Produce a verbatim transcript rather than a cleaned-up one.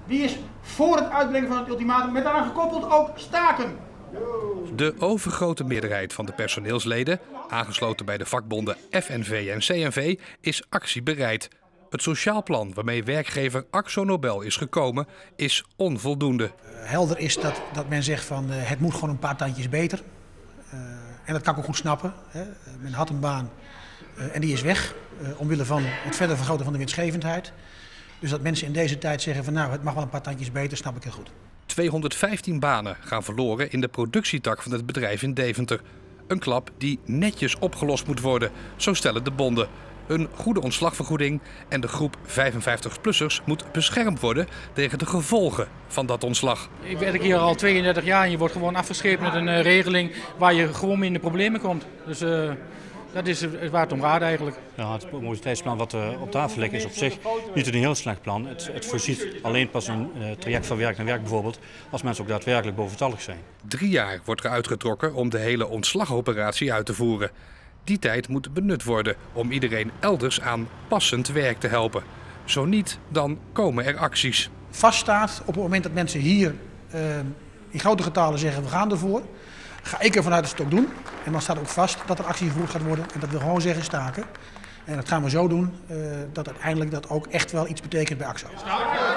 Wie is voor het uitbrengen van het ultimatum met daaraan gekoppeld ook staken? De overgrote meerderheid van de personeelsleden, aangesloten bij de vakbonden F N V en C N V, is actiebereid. Het sociaal plan waarmee werkgever Akzo Nobel is gekomen, is onvoldoende. Helder is dat, dat men zegt van uh, het moet gewoon een paar tandjes beter. Uh, en dat kan ik ook goed snappen. Hè. Men had een baan uh, en die is weg, uh, omwille van het verder vergroten van de winstgevendheid. Dus dat mensen in deze tijd zeggen van nou het mag wel een paar tandjes beter, snap ik heel goed. tweehonderdvijftien banen gaan verloren in de productietak van het bedrijf in Deventer. Een klap die netjes opgelost moet worden, zo stellen de bonden. Een goede ontslagvergoeding en de groep vijfenvijftig-plussers moet beschermd worden tegen de gevolgen van dat ontslag. Ik werk hier al tweeëndertig jaar en je wordt gewoon afgescheept met een uh, regeling waar je gewoon mee in de problemen komt. Dus uh, dat is waar het om gaat eigenlijk. Ja, het mobiliteitsplan wat uh, op tafel ligt is op zich niet een heel slecht plan. Het, het voorziet alleen pas een uh, traject van werk naar werk bijvoorbeeld als mensen ook daadwerkelijk boventallig zijn. Drie jaar wordt er uitgetrokken om de hele ontslagoperatie uit te voeren. Die tijd moet benut worden om iedereen elders aan passend werk te helpen. Zo niet, dan komen er acties. Vaststaat op het moment dat mensen hier uh, in grote getalen zeggen we gaan ervoor. Ga ik ervan uit dat ze het ook doen. En dan staat ook vast dat er actie gevoerd gaat worden en dat we gewoon zeggen staken. En dat gaan we zo doen uh, dat uiteindelijk dat ook echt wel iets betekent bij Akzo.